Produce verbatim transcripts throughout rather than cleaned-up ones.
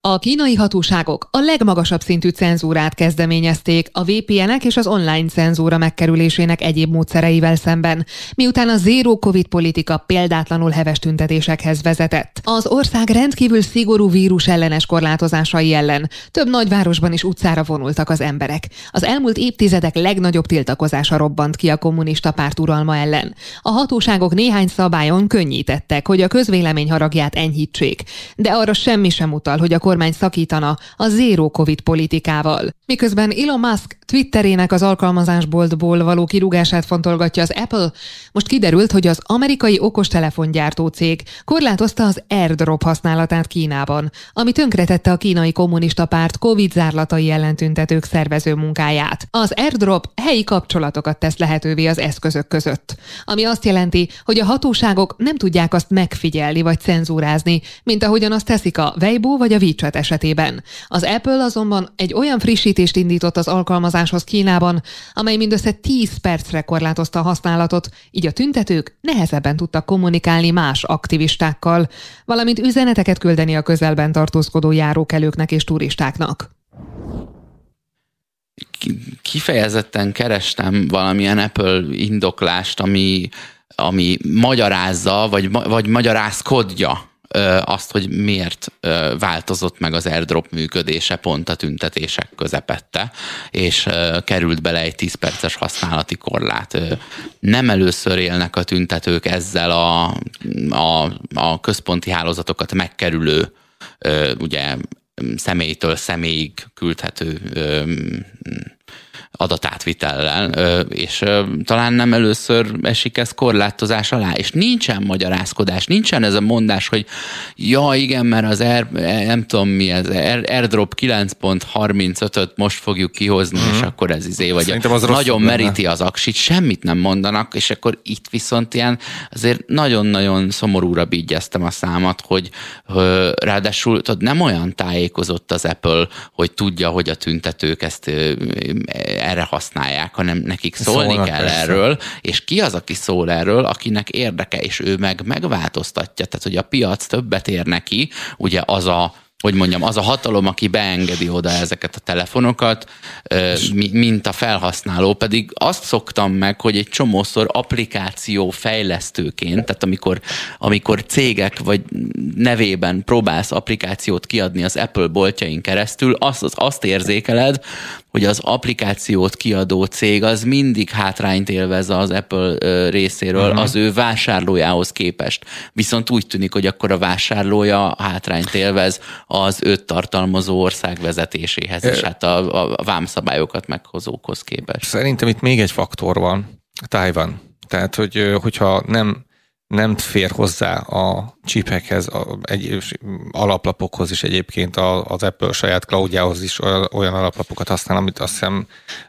A kínai hatóságok a legmagasabb szintű cenzúrát kezdeményezték a vé pé enek és az online cenzúra megkerülésének egyéb módszereivel szemben, miután a zéró covid politika példátlanul heves tüntetésekhez vezetett. Az ország rendkívül szigorú vírus ellenes korlátozásai ellen több nagyvárosban is utcára vonultak az emberek. Az elmúlt évtizedek legnagyobb tiltakozása robbant ki a kommunista párt uralma ellen. A hatóságok néhány szabályon könnyítettek, hogy a közvélemény haragját enyhítsék, de arra semmi sem utal, hogy a kormány szakítana a zéró covid politikával. Miközben Elon Musk Twitterének az alkalmazásboltból való kirúgását fontolgatja az Apple, most kiderült, hogy az amerikai okostelefongyártó cég korlátozta az AirDrop használatát Kínában, ami tönkretette a kínai kommunista párt Covid zárlatai ellen tüntetők szervező munkáját. Az AirDrop helyi kapcsolatokat tesz lehetővé az eszközök között, ami azt jelenti, hogy a hatóságok nem tudják azt megfigyelni vagy cenzúrázni, mint ahogyan azt teszik a Weibo vagy a WeChat esetében. Az Apple azonban egy olyan frissítést indított az alkalmazáshoz Kínában, amely mindössze tíz percre korlátozta a használatot, így a tüntetők nehezebben tudtak kommunikálni más aktivistákkal, valamint üzeneteket küldeni a közelben tartózkodó járókelőknek és turistáknak. Kifejezetten kerestem valamilyen Apple indoklást, ami, ami magyarázza, vagy, vagy magyarázkodja azt, hogy miért változott meg az AirDrop működése pont a tüntetések közepette, és került bele egy tíz perces használati korlát. Nem először élnek a tüntetők ezzel a, a, a központi hálózatokat megkerülő, ugye személytől személyig küldhető adatátvitellel, és talán nem először esik ez korlátozás alá, és nincsen magyarázkodás, nincsen ez a mondás, hogy ja igen, mert az Air, nem tudom mi ez, AirDrop kilenc pont harmincötöt most fogjuk kihozni, uh-huh. és akkor ez izé, vagy az nagyon meríti az aksit, semmit nem mondanak, és akkor itt viszont ilyen azért nagyon-nagyon szomorúra bígyeztem a számat, hogy ráadásul tudod, nem olyan tájékozott az Apple, hogy tudja, hogy a tüntetők ezt erre használják, hanem nekik szólni Szólnak kell persze. erről, és ki az, aki szól erről, akinek érdeke, és ő meg megváltoztatja, tehát hogy a piac többet ér neki, ugye az a hogy mondjam, az a hatalom, aki beengedi oda ezeket a telefonokat, mint a felhasználó, pedig azt szoktam meg, hogy egy csomószor applikáció fejlesztőként, tehát amikor, amikor cégek vagy nevében próbálsz applikációt kiadni az Apple boltjain keresztül, azt, azt érzékeled, hogy az applikációt kiadó cég az mindig hátrányt élvez az Apple részéről uh-huh. az ő vásárlójához képest. Viszont úgy tűnik, hogy akkor a vásárlója hátrányt élvez az őt tartalmazó ország vezetéséhez, és hát a, a vámszabályokat meghozókhoz képest. Szerintem itt még egy faktor van, Taiwan. Tehát, hogy, hogyha nem, nem fér hozzá a chipekhez, a, egy, alaplapokhoz is egyébként az Apple saját cloudjához is olyan alaplapokat használ, amit azt hiszem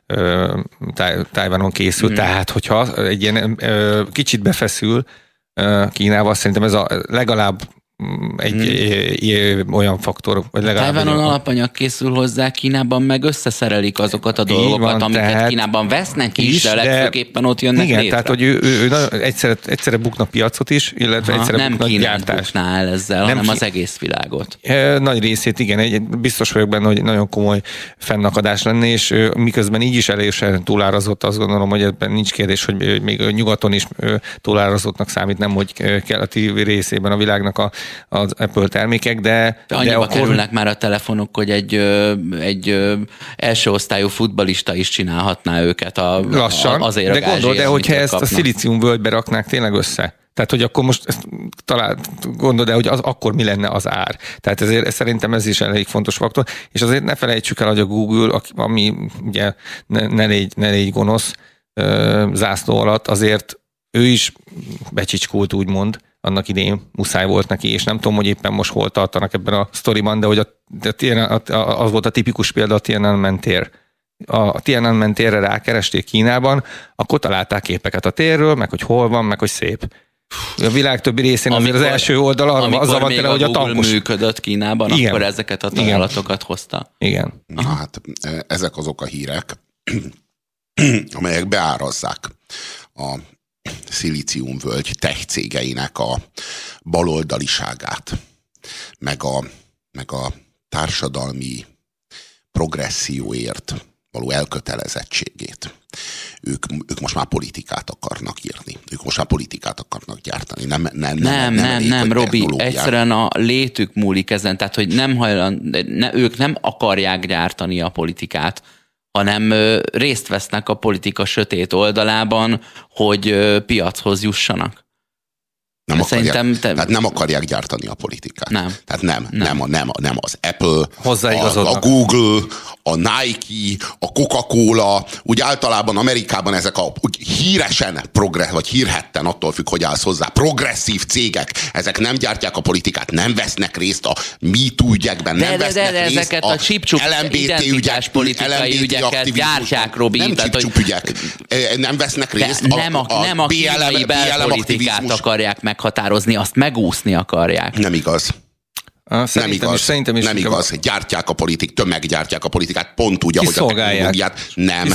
Taiwanon készül. Mm. Tehát, hogyha egy ilyen kicsit befeszül Kínával, szerintem ez a legalább egy hmm. olyan faktor, vagy legalább... Taiwanon alapanyag készül hozzá, Kínában meg összeszerelik azokat a dolgokat, van, amiket tehát Kínában vesznek is, is de legfőképpen ott jönnek igen, létre. Tehát, hogy ő, ő, ő egyszerre, egyszerre bukna piacot is, illetve Aha, egyszerre bukna gyártást. Nem bukná el ezzel, nem hanem ki... az egész világot. Nagy részét, igen, egy, biztos vagyok benne, hogy nagyon komoly fennakadás lenne, és miközben így is elésen túlárazott, azt gondolom, hogy ebben nincs kérdés, hogy még nyugaton is túlárazottnak számít, nem hogy keleti részében a világnak a az Apple termékek, de... de annyiba de akkor... kerülnek már a telefonok, hogy egy, egy első osztályú futballista is csinálhatná őket a, lassan, a, azért de a gondol, de hogyha ezt kapnak. A szilíciumvölgybe raknák tényleg össze, tehát, hogy akkor most ezt talán gondolod, de hogy az, akkor mi lenne az ár. Tehát ezért szerintem ez is elég fontos faktor, és azért ne felejtsük el, hogy a Google, ami ugye ne, ne, légy, ne légy gonosz zászló alatt, azért ő is becsicskult, úgymond, annak idején muszáj volt neki, és nem tudom, hogy éppen most hol tartanak ebben a sztoriban, de hogy a, a, a, az volt a tipikus példa a Tiananmen tér. A Tiananmen térre rákeresték Kínában, akkor találták képeket a térről, meg hogy hol van, meg hogy szép. A világ többi részén amikor, azért az első oldal arra azzal van tele, hogy a tankos... működött Kínában, igen. akkor ezeket a találatokat hozta. Igen. Na hát, ezek azok a hírek, amelyek beárazzák a szilíciumvölgy tech cégeinek a baloldaliságát, meg a, meg a társadalmi progresszióért való elkötelezettségét. Ők, ők most már politikát akarnak írni. Ők most már politikát akarnak gyártani. Nem, nem, nem, nem, nem, elég, nem Robi, technológiák. egyszerűen a létük múlik ezen, tehát hogy nem hajlan, ne, ők nem akarják gyártani a politikát, hanem ö, részt vesznek a politika sötét oldalában, hogy ö, piachoz jussanak. Nem akarják, te... tehát nem akarják gyártani a politikát. Nem. Tehát nem, nem. nem, nem, nem az Apple, a, a Google, a Nike, a Coca-Cola, úgy általában Amerikában ezek a híresen, progress, vagy hírhetten, attól függ, hogy állsz hozzá, progresszív cégek, ezek nem gyártják a politikát, nem vesznek részt a MeToo ügyekben, nem de, vesznek de, de, részt ezeket a, a csipcsup identitás politikai ügyeket gyártják, Robi. Nem tehát, csipcsup ügyek, nem vesznek részt a, nem a, a, nem a kínai belpolitikát akarják meghatározni, azt megúszni akarják. Nem igaz. Ah, nem igaz, is, szerintem is nem igaz. Gyártják a politik, tömeggyártják a politikát, pont úgy, ahogy a technológiát. Nem,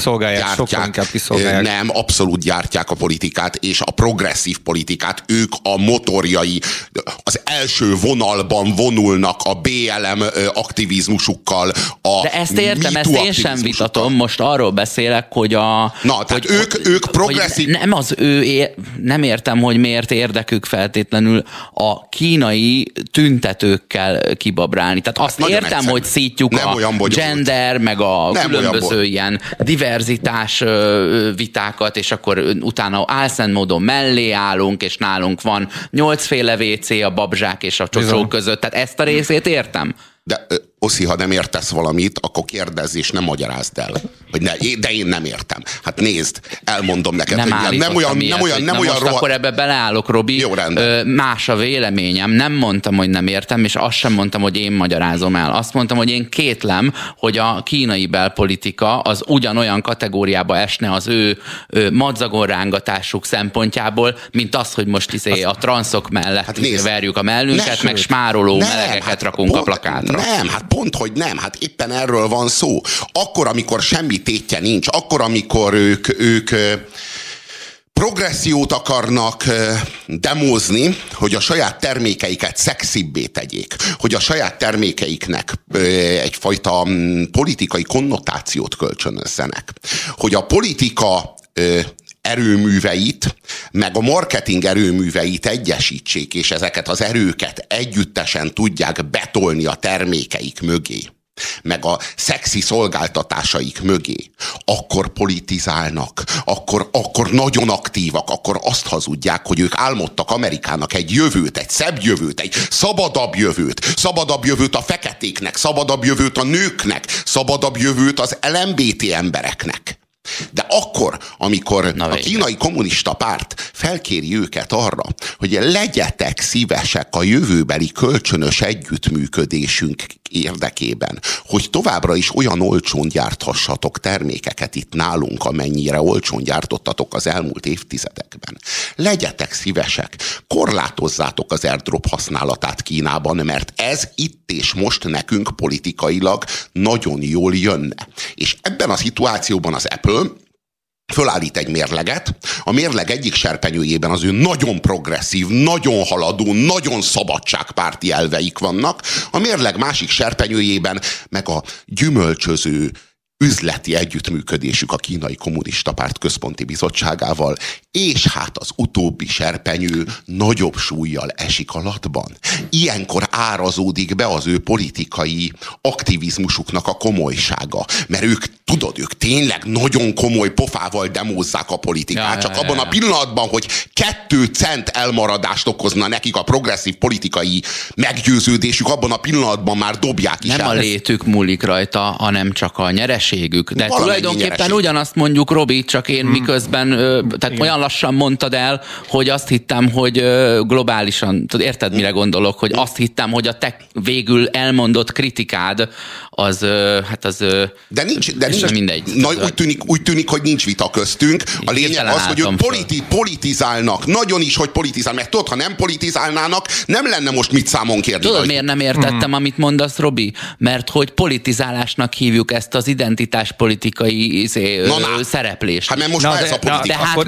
gyártják, nem, abszolút gyártják a politikát, és a progresszív politikát. Ők a motorjai, az első vonalban vonulnak a bé el em aktivizmusukkal, a De ezt értem, ezt én sem vitatom, most arról beszélek, hogy a... Na, tehát hogy, ők, ők progresszív... Nem az ő, é... nem értem, hogy miért érdekük feltétlenül a kínai tüntetőkkel kibabrálni. Tehát azt hát értem, egyszerű. Hogy szítjuk nem a gender, meg a nem különböző ilyen diverzitás vitákat, és akkor utána álszent módon mellé állunk, és nálunk van nyolcféle vé cé a babzsák és a csocsók között. Tehát ezt a részét értem. De Oszi, ha nem értesz valamit, akkor kérdezz és nem magyarázd el. Hogy ne, de én nem értem. Hát nézd, elmondom neked, nem hogy nem olyan, ilyet, nem olyan, nem olyan most roha... akkor ebbe beleállok, Robi. Jó, rendben. Más a véleményem. Nem mondtam, hogy nem értem, és azt sem mondtam, hogy én magyarázom el. Azt mondtam, hogy én kétlem, hogy a kínai belpolitika az ugyanolyan kategóriába esne az ő, ő madzagon rángatásuk szempontjából, mint az, hogy most izé a transzok mellett hát nézd, verjük a mellünket, ne, meg smároló nem, melegeket hát rakunk pont, a plakátra. Nem, hát pont, hogy nem. Hát éppen erről van szó. Akkor, amikor semmi tétje nincs, akkor, amikor ők, ők progressziót akarnak demózni, hogy a saját termékeiket szexibbé tegyék, hogy a saját termékeiknek egyfajta politikai konnotációt kölcsönözzenek, hogy a politika erőműveit, meg a marketing erőműveit egyesítsék, és ezeket az erőket együttesen tudják betolni a termékeik mögé, meg a szexi szolgáltatásaik mögé, akkor politizálnak, akkor, akkor nagyon aktívak, akkor azt hazudják, hogy ők álmodtak Amerikának egy jövőt, egy szebb jövőt, egy szabadabb jövőt, szabadabb jövőt a feketéknek, szabadabb jövőt a nőknek, szabadabb jövőt az el em bé té embereknek. De akkor, amikor a kínai kommunista párt felkéri őket arra, hogy legyetek szívesek a jövőbeli kölcsönös együttműködésünk érdekében, hogy továbbra is olyan olcsón gyárthassatok termékeket itt nálunk, amennyire olcsón gyártottatok az elmúlt évtizedekben. Legyetek szívesek, korlátozzátok az airdrop használatát Kínában, mert ez itt és most nekünk politikailag nagyon jól jönne. És ebben a szituációban az Apple fölállít egy mérleget, a mérleg egyik serpenyőjében az ő nagyon progresszív, nagyon haladó, nagyon szabadságpárti elveik vannak, a mérleg másik serpenyőjében meg a gyümölcsöző üzleti együttműködésük a Kínai Kommunista Párt Központi Bizottságával, és hát az utóbbi serpenyő nagyobb súllyal esik alatban. Ilyenkor árazódik be az ő politikai aktivizmusuknak a komolysága. Mert ők, tudod, ők tényleg nagyon komoly pofával demózzák a politikát, ja, csak ja, abban ja. a pillanatban, hogy kettő cent elmaradást okozna nekik a progresszív politikai meggyőződésük, abban a pillanatban már dobják is Nem el. a létük múlik rajta, hanem csak a nyereségük. De Valamennyi tulajdonképpen nyereség. Ugyanazt mondjuk, Robi, csak én hmm. miközben, tehát Igen. olyan lassan mondtad el, hogy azt hittem, hogy globálisan, tudod, érted, mire gondolok, hogy azt hittem, hogy a te végül elmondott kritikád az, hát az... De nincs, de nincs mindegy. Na, úgy, tűnik, úgy tűnik, hogy nincs vita köztünk. A lényeg az, hogy ők politi- politizálnak. Nagyon is, hogy politizálnak. Mert tudod, ha nem politizálnának, nem lenne most mit számon kérni. Tudod, miért nem értettem, hmm. amit mondasz, Robi? Mert hogy politizálásnak hívjuk ezt az identitáspolitikai izé, na, na. szereplést. Hát mert most na, de, ez a politika. De hát messze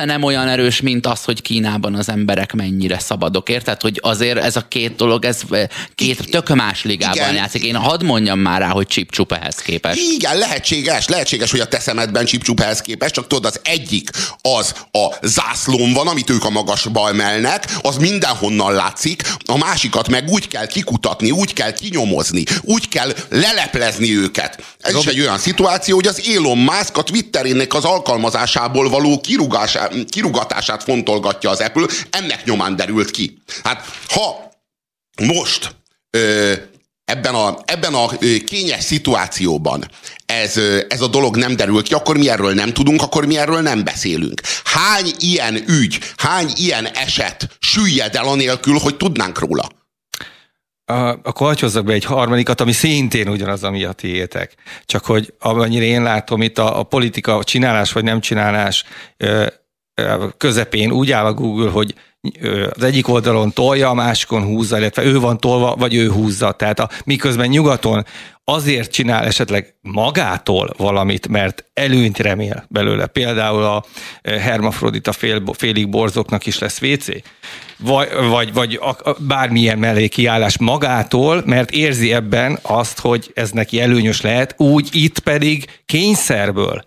nem olyan erős, mint az, hogy Kínában az emberek mennyire szabadok, érted? Hogy azért ez a két dolog, ez két tök más ligában igen. játszik. Én hadd mondjam már rá, hogy csip-csup ehhez képest. Igen, lehetséges, lehetséges, hogy a te szemedben csip-csup ehhez képest, csak tudod, az egyik az a zászlón van, amit ők a magasba emelnek, az mindenhonnan látszik, a másikat meg úgy kell kikutatni, úgy kell kinyomozni, úgy kell leleplezni őket. Ez Rob... is egy olyan szituáció, hogy az Elon Musk a Twitterének az alkalmazásából való kirugatását fontolgatja az Apple, ennek nyomán derült ki. Hát, ha most ö, ebben a, ebben a kényes szituációban ez, ez a dolog nem derül ki, akkor mi erről nem tudunk, akkor mi erről nem beszélünk. Hány ilyen ügy, hány ilyen eset süllyed el anélkül, hogy tudnánk róla? A, akkor hagyhozzak be egy harmadikat, ami szintén ugyanaz, ami a tiétek. Csak hogy amennyire én látom, itt a, a politika csinálás vagy nem csinálás ö, ö, közepén úgy áll a Google, hogy az egyik oldalon tolja, a másikon húzza, illetve ő van tolva, vagy ő húzza. Tehát a, miközben nyugaton azért csinál esetleg magától valamit, mert előnyt remél belőle. Például a hermafrodita fél, félig borzoknak is lesz vé cé. Vagy, vagy, vagy a, bármilyen mellékiállás magától, mert érzi ebben azt, hogy ez neki előnyös lehet, úgy itt pedig kényszerből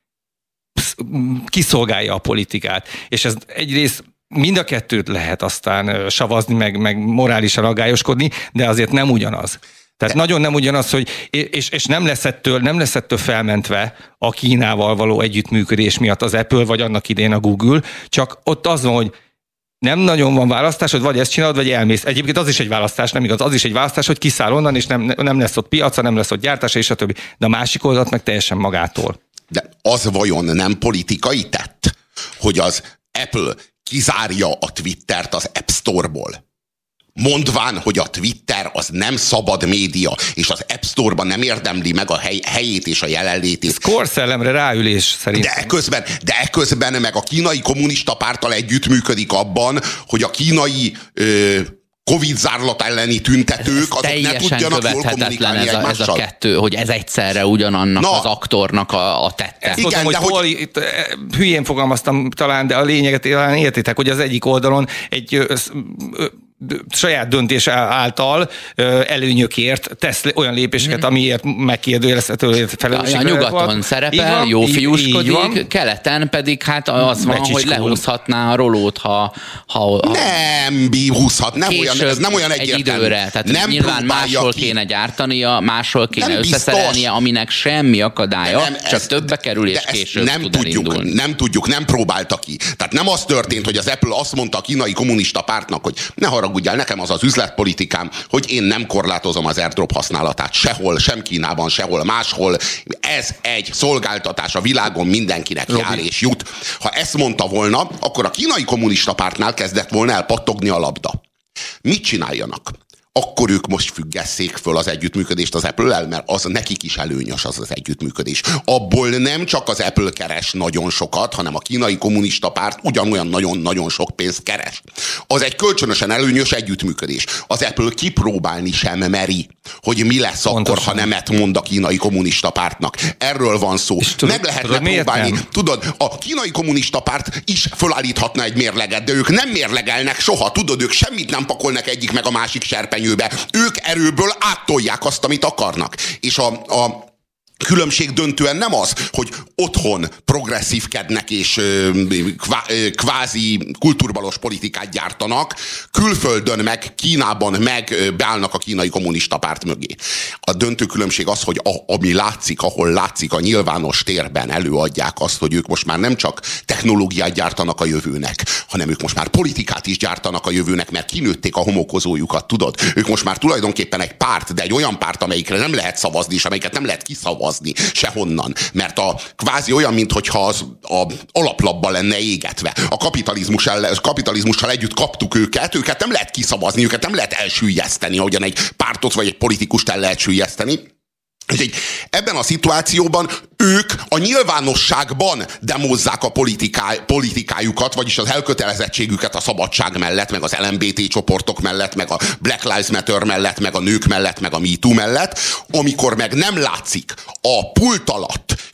kiszolgálja a politikát. És ez egyrészt mind a kettőt lehet aztán savazni, meg, meg morálisan aggályoskodni, de azért nem ugyanaz. Tehát de. nagyon nem ugyanaz, hogy, és, és nem, lesz ettől, nem lesz ettől felmentve a Kínával való együttműködés miatt az Apple, vagy annak idén a Google, csak ott az van, hogy nem nagyon van választás, hogy vagy ezt csinálod, vagy elmész. Egyébként az is egy választás, nem igaz, az is egy választás, hogy kiszáll onnan, és nem, nem lesz ott piaca, nem lesz ott gyártása, és a többi. De a másik oldalt meg teljesen magától. De az vajon nem politikai tett, hogy az Apple kizárja a Twittert az App Store-ból? Mondván, hogy a Twitter az nem szabad média, és az App Store-ban nem érdemli meg a hely, helyét és a jelenlétét. Ez korszellemre ráülés szerintem. De közben, de közben meg a kínai kommunista párttal együttműködik abban, hogy a kínai ö, Covid zárlat elleni tüntetők, azok ne tudjanak jól kommunikálni ez a, ez a kettő, hogy ez egyszerre ugyanannak Na, az aktornak a, a tette. Igen, tudom, de hogy, hogy... Itt, hülyén fogalmaztam talán, de a lényeget talán értitek, hogy az egyik oldalon egy ö, ö, saját döntés által előnyökért tesz olyan lépéseket, mm. amiért megkérdőjelezhető felelősségre. A nyugaton van. Szerepel, van, jó fiúskodik, keleten pedig hát az van, hogy lehúzhatná a rolót, ha... ha, ha nem bíhúzhat, nem olyan, ez nem olyan egyértelmű. Egy időre, tehát nem nyilván máshol ki. kéne gyártania, máshol kéne nem összeszerelnie, aminek semmi akadálya, nem, csak ez, többbe kerül és később nem tud tudjuk, elindulni. Nem tudjuk, nem próbálta ki. Tehát nem az történt, hogy az Apple azt mondta a kínai kommunista pártnak, hogy ne haragudjál, nekem az az üzletpolitikám, hogy én nem korlátozom az AirDrop használatát sehol, sem Kínában, sehol máshol. Ez egy szolgáltatás a világon, mindenkinek Robi. jár és jut. Ha ezt mondta volna, akkor a kínai kommunista pártnál kezdett volna elpattogni a labda. Mit csináljanak? Akkor ők most függesszék föl az együttműködést az Apple-el, mert az nekik is előnyös az az együttműködés. Abból nem csak az Apple keres nagyon sokat, hanem a kínai kommunista párt ugyanolyan nagyon-nagyon sok pénzt keres. Az egy kölcsönösen előnyös együttműködés. Az Apple kipróbálni sem meri, hogy mi lesz Pontosan. akkor, ha nemet mond a kínai kommunista pártnak. Erről van szó. Tud, Meg lehetne tudod, próbálni. Tudod, a kínai kommunista párt is fölállíthatna egy mérleget, de ők nem mérlegelnek soha. Tudod, ők semmit nem pakolnak egyik meg a másik serpenyő. Ők erőből áttolják azt, amit akarnak. És a, a különbség döntően nem az, hogy otthon progresszívkednek és kvá, kvázi kultúrbalos politikát gyártanak, külföldön meg, Kínában meg beállnak a kínai kommunista párt mögé. A döntő különbség az, hogy a, ami látszik, ahol látszik a nyilvános térben előadják azt, hogy ők most már nem csak technológiát gyártanak a jövőnek, hanem ők most már politikát is gyártanak a jövőnek, mert kinőtték a homokozójukat, tudod? Ők most már tulajdonképpen egy párt, de egy olyan párt, amelyikre nem lehet szavazni, és amelyiket nem lehet kiszavazni sehonnan. Mert a kvázi olyan, mintha az a alaplapban lenne égetve. A kapitalizmussal, kapitalizmussal együtt kaptuk őket, őket nem lehet kiszavazni, őket nem lehet elsüllyeszteni, ahogyan egy pártot vagy egy politikust el lehet süllyeszteni. Úgyhogy ebben a szituációban ők a nyilvánosságban demozzák a politiká, politikájukat, vagyis az elkötelezettségüket a szabadság mellett, meg az el em bé té csoportok mellett, meg a Black Lives Matter mellett, meg a nők mellett, meg a MeToo mellett, amikor meg nem látszik a pult alatt stik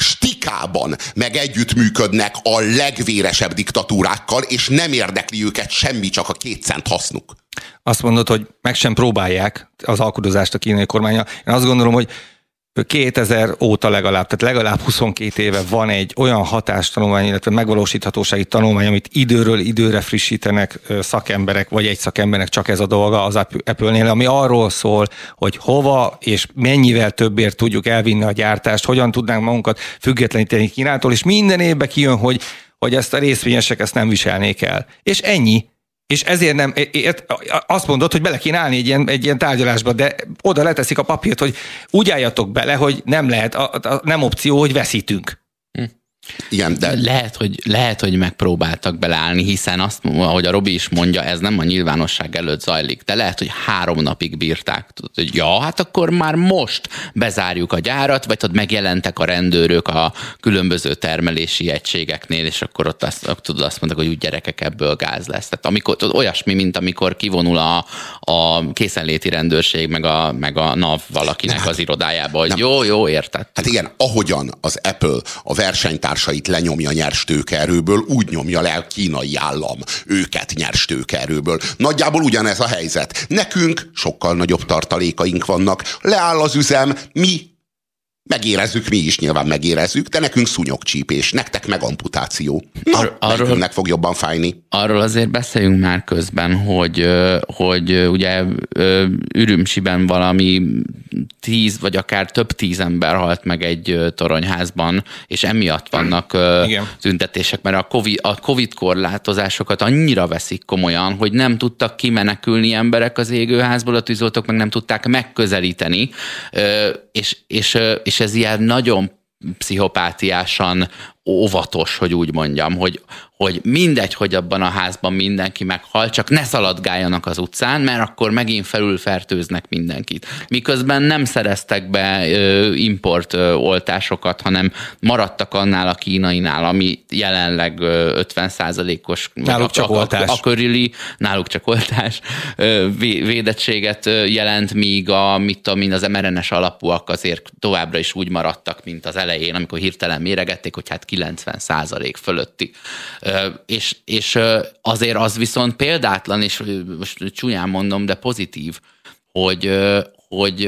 békában meg együttműködnek a legvéresebb diktatúrákkal, és nem érdekli őket semmi, csak a két cent hasznuk. Azt mondod, hogy meg sem próbálják az alkudozást a kínai kormánya. Én azt gondolom, hogy kétezer óta legalább, tehát legalább huszonkét éve van egy olyan hatástanulmány, illetve megvalósíthatósági tanulmány, amit időről időre frissítenek szakemberek, vagy egy szakembernek csak ez a dolga az Apple-nél, ami arról szól, hogy hova és mennyivel többért tudjuk elvinni a gyártást, hogyan tudnánk magunkat függetleníteni Kínától, és minden évben kijön, hogy, hogy ezt a részvényesek ezt nem viselnék el. És ennyi. És ezért nem, azt mondod, hogy bele kéne állni egy ilyen, egy ilyen tárgyalásba, de oda leteszik a papírt, hogy úgy álljatok bele, hogy nem lehet, a, a, nem opció, hogy veszítünk. Hm. Igen, de... Lehet, hogy, lehet, hogy megpróbáltak beleállni, hiszen azt, ahogy a Robi is mondja, ez nem a nyilvánosság előtt zajlik, de lehet, hogy három napig bírták. Tudod, hogy ja, hát akkor már most bezárjuk a gyárat, vagy tudod, megjelentek a rendőrök a különböző termelési egységeknél, és akkor ott azt, tudod, azt mondták, hogy úgy gyerekek, ebből gáz lesz. Tehát amikor, tudod, olyasmi, mint amikor kivonul a, a készenléti rendőrség, meg a, meg a NAV valakinek nem, az irodájába, hogy nem. jó, jó, érted. Hát igen, ahogyan az Apple a versenytárs társait lenyomja nyers tőkeerőből, úgy nyomja le a kínai állam őket nyers tőkeerőből. Nagyjából ugyanez a helyzet. Nekünk sokkal nagyobb tartalékaink vannak. Leáll az üzem, mi megérezzük, mi is nyilván megérezzük, de nekünk szúnyogcsípés, nektek meg amputáció. Na, Ar- arról, melyikünknek fog jobban fájni? Arról azért beszéljünk már közben, hogy, hogy ugye Ürümcsiben valami tíz, vagy akár több tíz ember halt meg egy toronyházban, és emiatt vannak Igen. tüntetések, mert a COVID, a COVID korlátozásokat annyira veszik komolyan, hogy nem tudtak kimenekülni emberek az égőházból, a tűzoltók meg nem tudták megközelíteni, és, és, és ez ilyen nagyon pszichopátiásan óvatos, hogy úgy mondjam, hogy, hogy mindegy, hogy abban a házban mindenki meghal, csak ne szaladgáljanak az utcán, mert akkor megint felülfertőznek mindenkit. Miközben nem szereztek be ö, import ö, oltásokat, hanem maradtak annál a kínainál, ami jelenleg ö, ötven százalékos náluk csak a, oltás. A, a körüli, náluk csak oltás ö, védettséget jelent, míg a, mit tudom, az em er en es alapúak azért továbbra is úgy maradtak, mint az elején, amikor hirtelen méregették, hogy hát kilencven százalék fölötti. És, és azért az viszont példátlan, és most csúnyán mondom, de pozitív, hogy, hogy,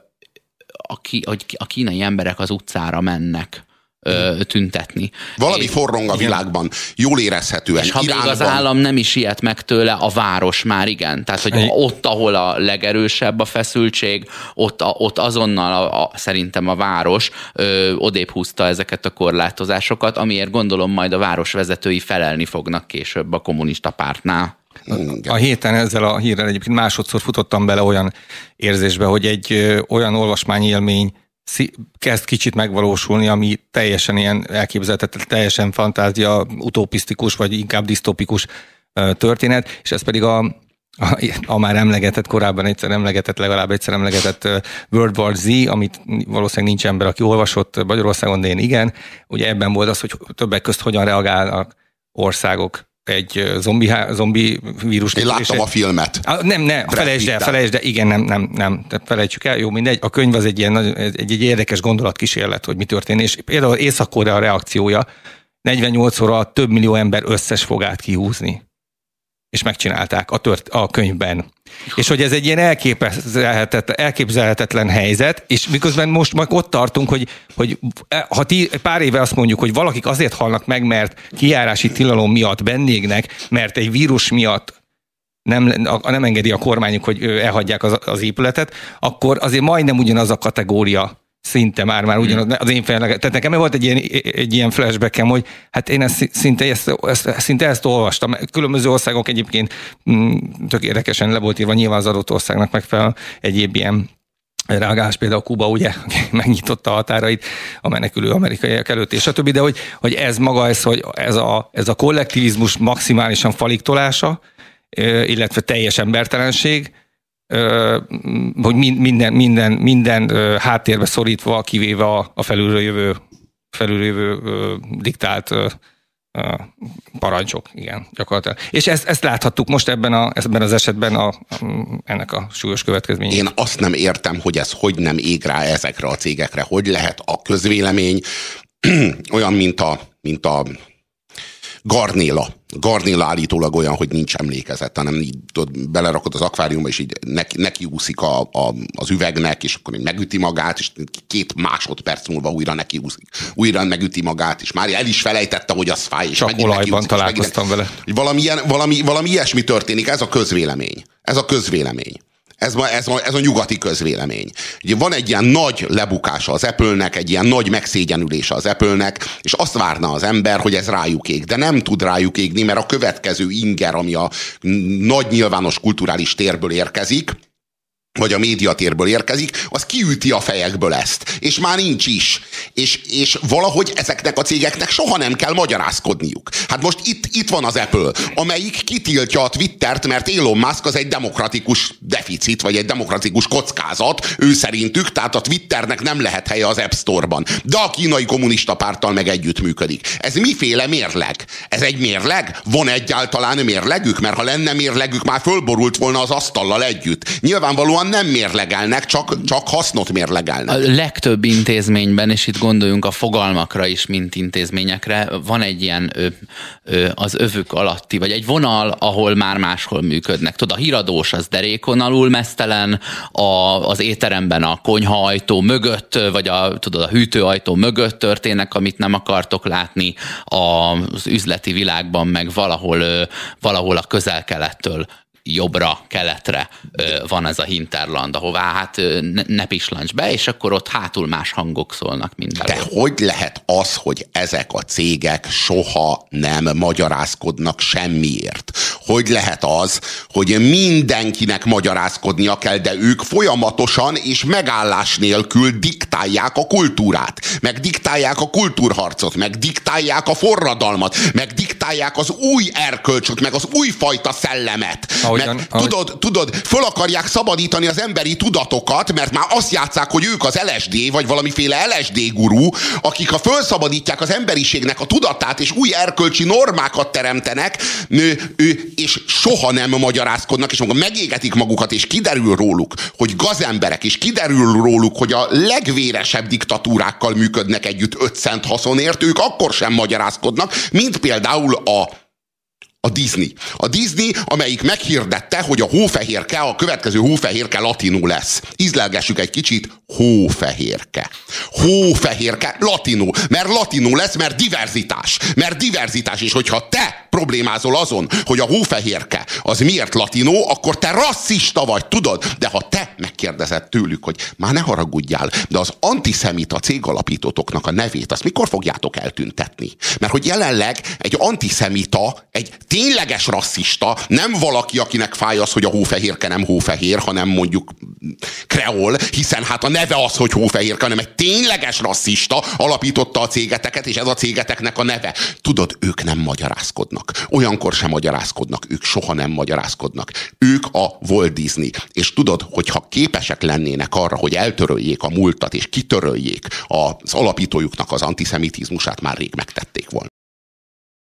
a, hogy a kínai emberek az utcára mennek tüntetni. Valami forrong a világban, jól érezhetően. És ha Iránban... még az állam nem is ilyet meg tőle, a város már igen. Tehát, hogy ott, ahol a legerősebb a feszültség, ott, a, ott azonnal a, a, szerintem a város ö, odébb húzta ezeket a korlátozásokat, amiért gondolom majd a városvezetői felelni fognak később a kommunista pártnál. A héten ezzel a hírrel egyébként másodszor futottam bele olyan érzésbe, hogy egy ö, olyan olvasmányélmény kezd kicsit megvalósulni, ami teljesen ilyen elképzelhetetlen, teljesen fantázia, utopisztikus, vagy inkább disztopikus történet, és ez pedig a, a, a már emlegetett, korábban egyszer emlegetett, legalább egyszer emlegetett World War Z, amit valószínűleg nincs ember, aki olvasott Magyarországon, de én igen. Ugye ebben volt az, hogy többek közt hogyan reagálnak országok egy zombi, zombi vírus. Én láttam a filmet. A, nem, ne, felejtsd el, felejtsd el, igen, nem, nem, nem, tehát felejtsük el, jó, mindegy. A könyv az egy ilyen egy, egy érdekes gondolatkísérlet, hogy mi történt, és például Észak-Korea reakciója negyvennyolc óra több millió ember összes fogát kihúzni. És megcsinálták a, tört, a könyvben. És hogy ez egy ilyen elképzelhetetlen, elképzelhetetlen helyzet, és miközben most meg ott tartunk, hogy, hogy ha ti, pár éve azt mondjuk, hogy valakik azért halnak meg, mert kijárási tilalom miatt bennégnek, mert egy vírus miatt nem, nem engedi a kormányuk, hogy elhagyják az, az épületet, akkor azért majdnem ugyanaz a kategória szinte már, már ugyanaz, az én fejemleg. Tehát nekem volt egy ilyen, egy ilyen flashbackem, hogy hát én ezt, szinte, ezt, ezt, szinte ezt olvastam. Különböző országok egyébként tök érdekesen le volt írva, nyilván az adott országnak megfelel egyéb ilyen reagálás, például Kuba ugye megnyitotta a határait a menekülő amerikaiak előtt, és a többi, de hogy, hogy ez maga, ez, hogy ez a, ez a kollektivizmus maximálisan faliktolása, illetve teljes embertelenség, hogy minden, minden, minden háttérbe szorítva, kivéve a, a felülről jövő, felülről jövő diktált parancsok, igen, gyakorlatilag. És ezt, ezt láthattuk most ebben, a, ebben az esetben a, ennek a súlyos következményét. Én azt nem értem, hogy ez hogy nem ég rá ezekre a cégekre, hogy lehet a közvélemény olyan, mint a, mint a Garnéla. Garnéla állítólag olyan, hogy nincs emlékezet, hanem így tudod, belerakod az akváriumba, és így neki, neki úszik a, a, az üvegnek, és akkor megüti magát, és két másodperc múlva újra neki úszik. Újra megüti magát, és már el is felejtette, hogy az fáj. És csak olajban találkoztam vele. Valami, valami, valami ilyesmi történik, ez a közvélemény. Ez a közvélemény. Ez, ez, ez a nyugati közvélemény. Ugye van egy ilyen nagy lebukása az Apple-nek, egy ilyen nagy megszégyenülése az Apple-nek, és azt várna az ember, hogy ez rájuk ég. De nem tud rájuk égni, mert a következő inger, ami a nagy nyilvános kulturális térből érkezik, vagy a médiatérből érkezik, az kiüti a fejekből ezt. És már nincs is. És, és valahogy ezeknek a cégeknek soha nem kell magyarázkodniuk. Hát most itt, itt van az Apple, amelyik kitiltja a Twittert, mert Elon Musk az egy demokratikus deficit, vagy egy demokratikus kockázat, ő szerintük, tehát a Twitternek nem lehet helye az App Store-ban. De a kínai kommunista párttal meg együttműködik. Ez miféle mérleg? Ez egy mérleg? Van egyáltalán mérlegük? Mert ha lenne mérlegük, már fölborult volna az asztallal együtt. Nyilvánvalóan nem mérlegelnek, csak, csak hasznot mérlegelnek. A legtöbb intézményben, és itt gondoljunk a fogalmakra is, mint intézményekre, van egy ilyen ö, ö, az övük alatti, vagy egy vonal, ahol már máshol működnek. Tudod, a híradós az derékon alul meztelen, a, az étteremben a konyhaajtó mögött, vagy a, tudod, a hűtőajtó mögött történnek, amit nem akartok látni, az üzleti világban meg valahol, ö, valahol a közel-kelettől jobbra, keletre van ez a hinterland, ahová hát ne, ne pislancs be, és akkor ott hátul más hangok szólnak mindenhol. De hogy lehet az, hogy ezek a cégek soha nem magyarázkodnak semmiért? Hogy lehet az, hogy mindenkinek magyarázkodnia kell, de ők folyamatosan és megállás nélkül diktálják a kultúrát, meg diktálják a kultúrharcot, meg diktálják a forradalmat, meg diktálják az új erkölcsöt, meg az újfajta szellemet. Ahogyan, meg, ahogy... tudod, tudod, föl akarják szabadítani az emberi tudatokat, mert már azt játsszák, hogy ők az el es dé, vagy valamiféle el es dé gurú, akik ha fölszabadítják az emberiségnek a tudatát, és új erkölcsi normákat teremtenek, ő, ő, és soha nem magyarázkodnak, és amikor megégetik magukat, és kiderül róluk, hogy gazemberek, és kiderül róluk, hogy a legvéresebb diktatúrákkal működnek együtt öt cent haszonért, ők akkor sem magyarázkodnak, mint például a A Disney. A Disney, amelyik meghirdette, hogy a hófehérke, a következő hófehérke latinul lesz. Ízlelgessük egy kicsit, hófehérke. Hófehérke latinul. Mert latinul lesz, mert diverzitás. Mert diverzitás. És hogyha te problémázol azon, hogy a hófehérke az miért latinó, akkor te rasszista vagy, tudod? De ha te megkérdezed tőlük, hogy már ne haragudjál, de az antiszemita cégalapítótoknak a nevét, azt mikor fogjátok eltüntetni? Mert hogy jelenleg egy antiszemita, egy tényleges rasszista, nem valaki, akinek fáj az, hogy a hófehérke nem hófehér, hanem mondjuk kreol, hiszen hát a neve az, hogy hófehérke, hanem egy tényleges rasszista alapította a cégeteket, és ez a cégeteknek a neve. Tudod, ők nem magyarázkodnak. Olyankor sem magyarázkodnak, ők soha nem magyarázkodnak. Ők a Walt Disney. És tudod, hogyha képesek lennének arra, hogy eltöröljék a múltat, és kitöröljék az alapítójuknak az antiszemitizmusát, már rég megtették volna.